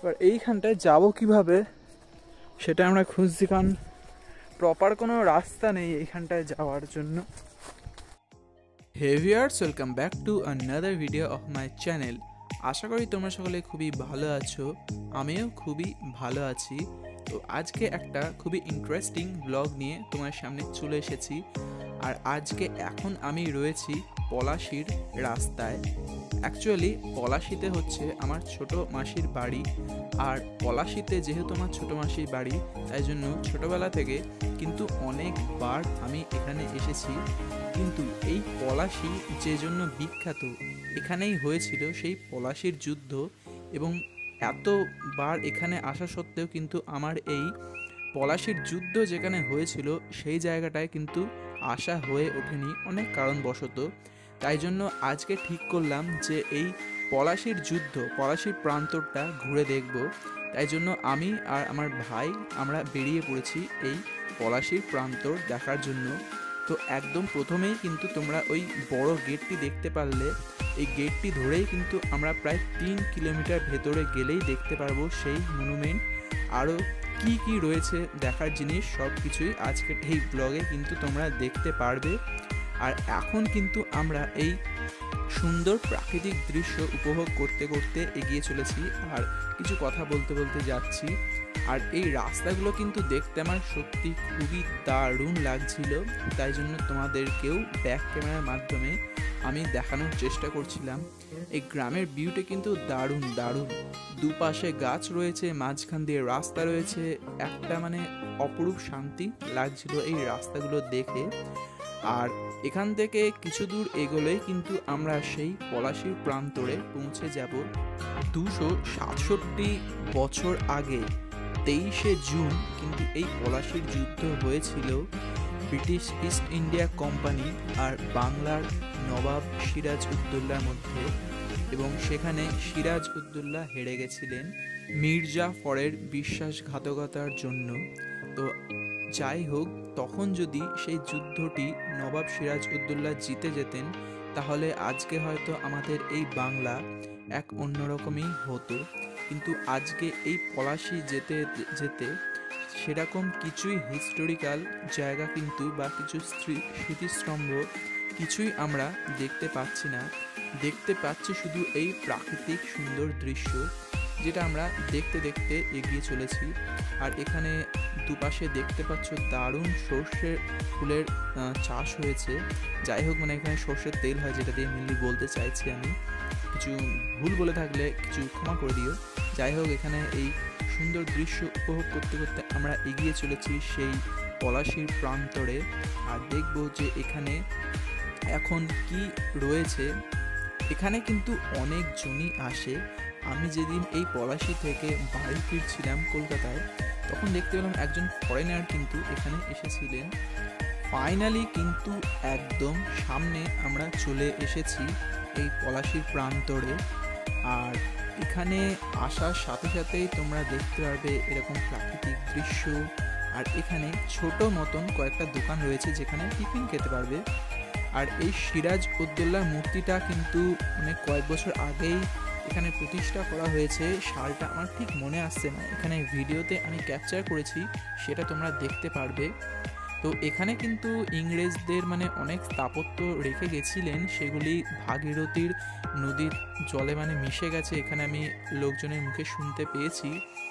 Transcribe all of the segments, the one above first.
এবার এইখানটায় যাব কিভাবে সেটা আমরা খুঁজছি, কারণ প্রপার কোনো রাস্তা নেই এইখানটায় যাওয়ার জন্য। Hey viewers, welcome back to another video of my channel. আশা করি তোমরা সকলে খুবই ভালো আছো, আমিও খুবই ভালো আছি। তো আজকে একটা খুবই ইন্টারেস্টিং ব্লগ নিয়ে তোমার সামনে চলে এসেছি। আর আজকে এখন আমি রয়েছি পলাশীর রাস্তায়। অ্যাকচুয়ালি পলাশীতে হচ্ছে আমার ছোট মাসির বাড়ি। আর পলাশীতে যেহেতু আমার ছোট মাসির বাড়ি, তাই জন্য ছোটবেলা থেকে কিন্তু অনেকবার আমি এখানে এসেছি। কিন্তু এই পলাশী যে জন্য বিখ্যাত, এখানেই হয়েছিল সেই পলাশীর যুদ্ধ। এবং এতবার এখানে আসা সত্ত্বেও কিন্তু আমার এই পলাশীর যুদ্ধ যেখানে হয়েছিল সেই জায়গাটায় কিন্তু আসা হয়ে ওঠেনি অনেক কারণবশত। তাই জন্য আজকে ঠিক করলাম যে এই পলাশীর যুদ্ধ, পলাশীর প্রান্তরটা ঘুরে দেখব। তাই জন্য আমি আর আমার ভাই আমরা বেরিয়ে পড়েছি এই পলাশীর প্রান্তর দেখার জন্য। তো একদম প্রথমেই কিন্তু তোমরা ওই বড় গেটটি দেখতে পারলে, এই গেটটি ধরেই কিন্তু আমরা প্রায় 3 কিলোমিটার ভেতরে গেলেই দেখতে পারবো সেই মনুমেন্ট। আরও কি কি রয়েছে দেখার জিনিস সব কিছুই আজকের এই ব্লগে কিন্তু তোমরা দেখতে পারবে। আর এখন কিন্তু আমরা এই সুন্দর প্রাকৃতিক দৃশ্য উপভোগ করতে করতে এগিয়ে চলেছি আর কিছু কথা বলতে বলতে যাচ্ছি। আর এই রাস্তাগুলো কিন্তু দেখতে আমার সত্যি খুবই দারুণ লাগছিল, তাই জন্য তোমাদেরকেও ব্যাক ক্যামেরার মাধ্যমে আমি দেখানোর চেষ্টা করছিলাম। এই গ্রামের ভিউটা কিন্তু দারুণ দারুণ, দুপাশে গাছ রয়েছে, মাঝখান দিয়ে রাস্তা রয়েছে, একটা মানে অপরূপ শান্তি লাগছিল এই রাস্তাগুলো দেখে। আর এখান থেকে কিছু দূর এগোলেই কিন্তু আমরা সেই পলাশীর প্রান্তরে পৌঁছে যাব। 267 বছর আগে 23শে জুন কিন্তু এই পলাশীর যুদ্ধ হয়েছিল ব্রিটিশ ইস্ট ইন্ডিয়া কোম্পানি আর বাংলার নবাব সিরাজ উদ্দৌলার মধ্যে। এবং সেখানে সিরাজ উদ্দৌলা হেরে গেছিলেন মির্জাফরের বিশ্বাসঘাতকতার জন্য। তো যাই হোক, তখন যদি সেই যুদ্ধটি নবাব সিরাজ উদ্দৌলা জিতে যেতেন, তাহলে আজকে হয়তো আমাদের এই বাংলা এক অন্যরকমই হতো। কিন্তু আজকে এই পলাশী যেতে যেতে সেরকম কিছুই হিস্টোরিক্যাল জায়গা কিন্তু বা কিছু স্মৃতিস্তম্ভ কিছুই আমরা দেখতে পাচ্ছি না। দেখতে পাচ্ছি শুধু এই প্রাকৃতিক সুন্দর দৃশ্য, যেটা আমরা দেখতে দেখতে এগিয়ে চলেছি। আর এখানে দুপাশে দেখতে পাচ্ছ দারুণ সর্ষের ফুলের চাষ হয়েছে। যাই হোক, মানে এখানে সর্ষের তেল হয়, যেটা দিয়ে মেনলি বলতে চাইছি আমি। কিছু ভুল বলে থাকলে কিছু ক্ষমা করে দিও। যাই হোক, এখানে এই সুন্দর দৃশ্য উপভোগ করতে করতে আমরা এগিয়ে চলেছি সেই পলাশীর প্রান্তরে। আর দেখব যে এখানে এখন কি রয়েছে। এখানে কিন্তু অনেকজনই আসে। আমি যেদিন এই পলাশী থেকে বাড়ি ফিরছিলাম কলকাতায়, তখন দেখতে পেলাম একজন ফরেনার কিন্তু এখানে এসেছিলেন। ফাইনালি কিন্তু একদম সামনে আমরা চলে এসেছি এই পলাশীর প্রান্তরে। আর এখানে আসার সাথে সাথেই তোমরা দেখতে পারবে এরকম প্রাকৃতিক দৃশ্য। আর এখানে ছোট মতন কয়েকটা দোকান রয়েছে যেখানে টিফিন খেতে পারবে। আর এই সিরাজ উদ্দৌলার মূর্তিটা কিন্তু অনেক কয়েক বছর আগেই এখানে প্রতিষ্ঠা করা হয়েছে। সালটা আমার ঠিক মনে আসছে না, এখানে ভিডিওতে আমি ক্যাপচার করেছি, সেটা তোমরা দেখতে পারবে। তো এখানে কিন্তু ইংরেজদের মানে অনেক স্থাপত্য রেখে গেছিলেন, সেগুলি ভাগীরথীর নদীর জলে মানে মিশে গেছে, এখানে আমি লোকজনের মুখে শুনতে পেয়েছি।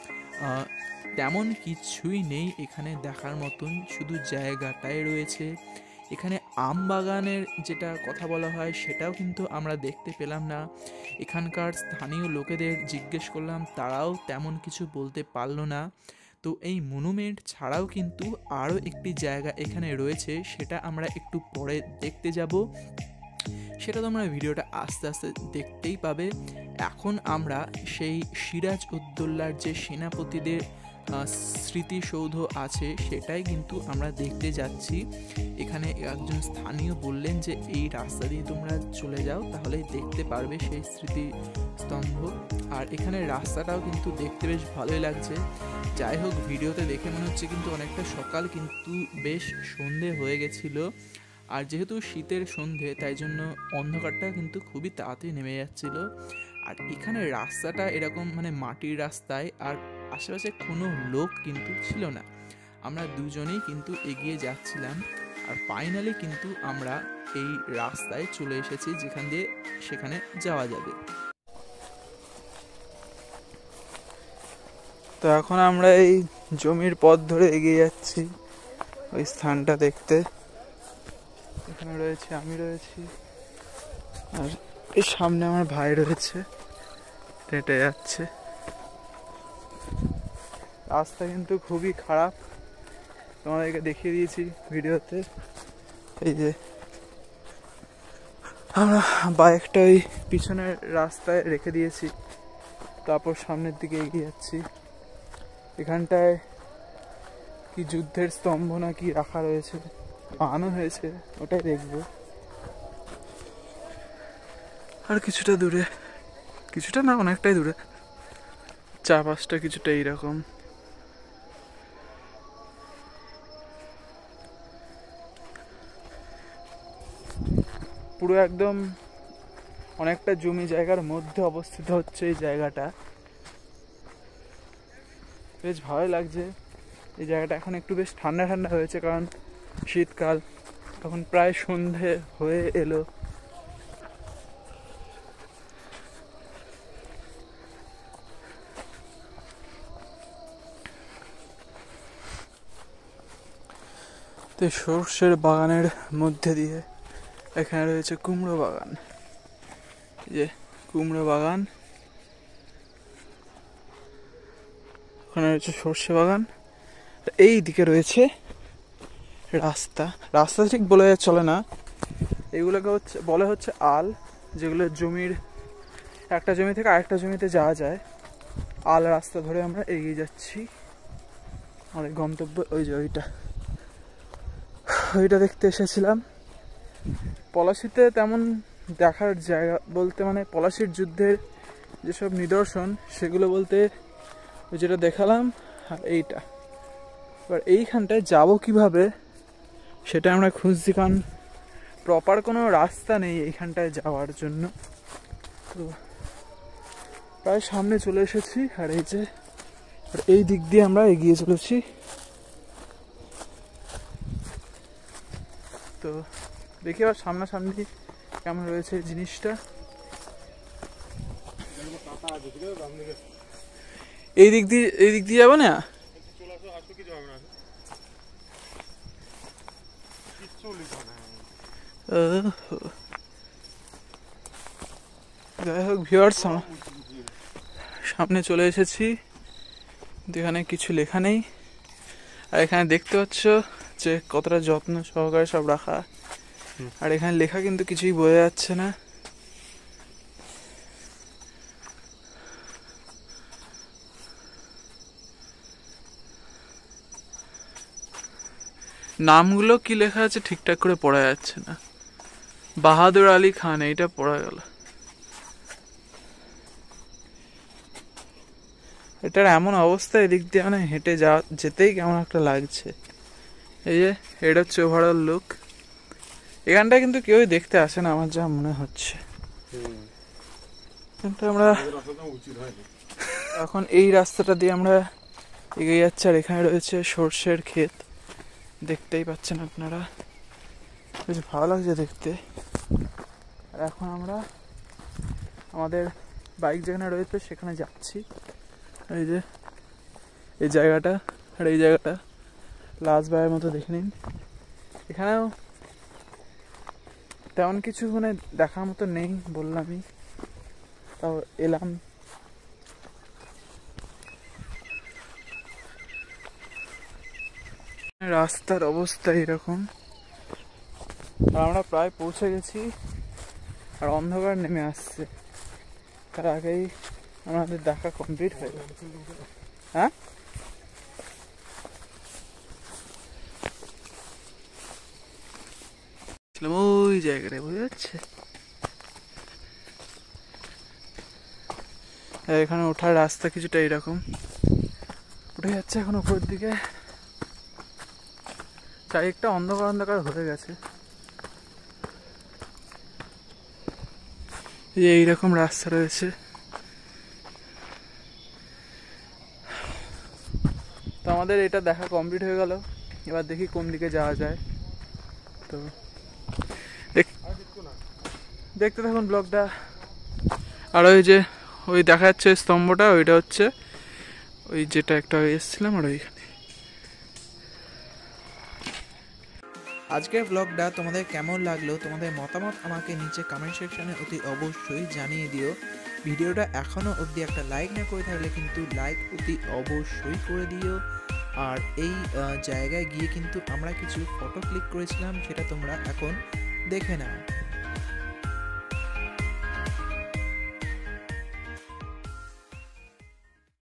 তেমন কিছুই নেই এখানে দেখার মতন, শুধু জায়গাটাই রয়েছে। এখানে আম বাগানের যেটা কথা বলা হয় সেটাও কিন্তু আমরা দেখতে পেলাম না। এখানকার স্থানীয় লোকেদের জিজ্ঞেস করলাম, তারাও তেমন কিছু বলতে পারলো না। তো এই মনুমেন্ট ছাড়াও কিন্তু আরও একটি জায়গা এখানে রয়েছে, সেটা আমরা একটু পরে দেখতে যাব। সেটা তোমরা ভিডিওটা আস্তে আস্তে দেখতেই পাবে। এখন আমরা সেই সিরাজ উদ্দৌলার যে সেনাপতিদের স্মৃতিসৌধ আছে সেটাই কিন্তু আমরা দেখতে যাচ্ছি। এখানে একজন স্থানীয় বললেন যে এই রাস্তা দিয়ে তোমরা চলে যাও, তাহলে দেখতে পারবে সেই স্মৃতিস্তম্ভ। আর এখানে রাস্তাটাও কিন্তু দেখতে বেশ ভালোই লাগছে। যাই হোক, ভিডিওতে দেখে মনে হচ্ছে কিন্তু অনেকটা সকাল, কিন্তু বেশ সন্ধে হয়ে গেছিল। আর যেহেতু শীতের সন্ধে, তাই জন্য অন্ধকারটা কিন্তু খুবই তাড়াতাড়ি নেমে যাচ্ছিল। আর এখানে রাস্তাটা এরকম মানে মাটির রাস্তায়, আর আশেপাশে কোনো লোক কিন্তু ছিল না। আমরা দুজনেই কিন্তু এগিয়ে যাচ্ছিলাম, আর ফাইনালি কিন্তু আমরা এই রাস্তায় চলে এসেছি যেখান দিয়ে সেখানে যাওয়া যাবে। তো এখন আমরা এই জমির পথ ধরে এগিয়ে যাচ্ছি ওই স্থানটা দেখতে। এখানে রয়েছে, আমি রয়েছি, আর এই সামনে আমার ভাই রয়েছে, হেঁটে যাচ্ছে। রাস্তা কিন্তু খুবই খারাপ, তোমাদেরকে দেখিয়ে দিয়েছি ভিডিওতে। এই যে আমরা বাইকটা ওই পিছনের রাস্তায় রেখে দিয়েছি, তারপর সামনের দিকে এগিয়ে যাচ্ছি। এখানটায় কি যুদ্ধের স্তম্ভ না কি রাখা রয়েছে, বানানো হয়েছে, ওটাই দেখবো। আর কিছুটা দূরে, কিছুটা না অনেকটাই দূরে, চারপাশটা কিছুটা এইরকম। পুরো একদম অনেকটা জমি জায়গার মধ্যে অবস্থিত হচ্ছে এই জায়গাটা। বেশ ভালো লাগছে এই জায়গাটা। এখন একটু বেশ ঠান্ডা ঠান্ডা হয়েছে, কারণ শীতকাল, তখন প্রায় সন্ধে হয়ে এলো। তো সর্ষের বাগানের মধ্যে দিয়ে এখানে রয়েছে কুমড়ো বাগান। এই যে কুমড়ো বাগান, ওখানে রয়েছে সর্ষে বাগান, এই দিকে রয়েছে রাস্তা। রাস্তা ঠিক বলে চলে না, এগুলোকে বলে হচ্ছে আল, যেগুলো জমির একটা জমি থেকে আরেকটা জমিতে যাওয়া যায়। আল রাস্তা ধরে আমরা এগিয়ে যাচ্ছি। আমাদের গন্তব্য ওই যে ওইটা দেখতে এসেছিলাম। পলাশীতে তেমন দেখার জায়গা বলতে, মানে পলাশীর যুদ্ধের যেসব নিদর্শন সেগুলো বলতে ওই যেটা দেখালাম আর এইটা। এবার এইখানটায় যাবো কিভাবে সেটা আমরা খুঁজছি, কারণ প্রপার কোনো রাস্তা নেই এইখানটায় যাওয়ার জন্য। তো প্রায় সামনে চলে এসেছি, আর এই যে এই দিক দিয়ে আমরা এগিয়ে চলেছি। তো দেখি আবার সামনাসামনি কেমন রয়েছে জিনিসটা। এই দিক দিয়ে যাবো না? যাই হোক ভিউয়ার্স, সামনে চলে এসেছি, যেখানে কিছু লেখা নেই। আর এখানে দেখতে পাচ্ছ যে কতটা যত্ন সহকারে সব রাখা, আর এখানে লেখা কিন্তু কিছুই বোঝা যাচ্ছে না। নামগুলো কি লেখা আছে ঠিকঠাক করে পড়া যাচ্ছে না। বাহাদুর আলী খান, এইটা পড়া গেল। এটার এমন অবস্থা, এদিক দিয়ে মানে হেঁটে যেতেই কেমন একটা লাগছে। এই যে এটা হচ্ছে ওভারঅল লুক। এখানটা কিন্তু কেউই দেখতে আসে না আমার যা মনে হচ্ছে। কিন্তু আমরা এখন এই রাস্তাটা দিয়ে আমরা এগিয়ে যাচ্ছি, আর এখানে রয়েছে সর্ষের ক্ষেত, দেখতেই পাচ্ছেন আপনারা। বেশ ভালো লাগছে দেখতে। আর এখন আমরা আমাদের বাইক যেখানে রয়েছে সেখানে যাচ্ছি। এই যে এই জায়গাটা, আর এই জায়গাটা লাজবাইয়ের মতো দেখে নিন। এখানেও তেমন কিছু মানে দেখার মতো নেই বললামই, তাও এলাম। রাস্তার অবস্থা এরকম, আর আমরা প্রায় পৌঁছে গেছি, আর অন্ধকার নেমে আসছে। তার আগেই আমাদের দেখা কমপ্লিট হয়ে গেল। হ্যাঁ, ওই জায়গাটায় বোঝা যাচ্ছে। এখানে ওঠার রাস্তা কিছুটা এরকম, উঠে যাচ্ছে এখন উপরের দিকে। চারিদিকটা অন্ধকার অন্ধকার হয়ে গেছে। এইরকম রাস্তা রয়েছে। আমাদের এটা দেখা কমপ্লিট হয়ে গেল। এবার দেখি কোন দিকে যাওয়া যায়। তো দেখতে থাকুন ব্লগটা। আর ওই যে ওই দেখা যাচ্ছে স্তম্ভটা, ওইটা হচ্ছে ওই যেটা একটা এসেছিলাম আর ওইখানে। আজকের ব্লগটা তোমাদের কেমন লাগলো, তোমাদের মতামত আমাকে নিচে কমেন্ট সেকশনে অতি অবশ্যই জানিয়ে দিও। ভিডিওটা এখনও অবধি একটা লাইক না করে থাকলে কিন্তু লাইক অতি অবশ্যই করে দিও। আর এই জায়গায় গিয়ে কিন্তু আমরা কিছু ফটো ক্লিক করেছিলাম, সেটা তোমরা এখন দেখে নাও।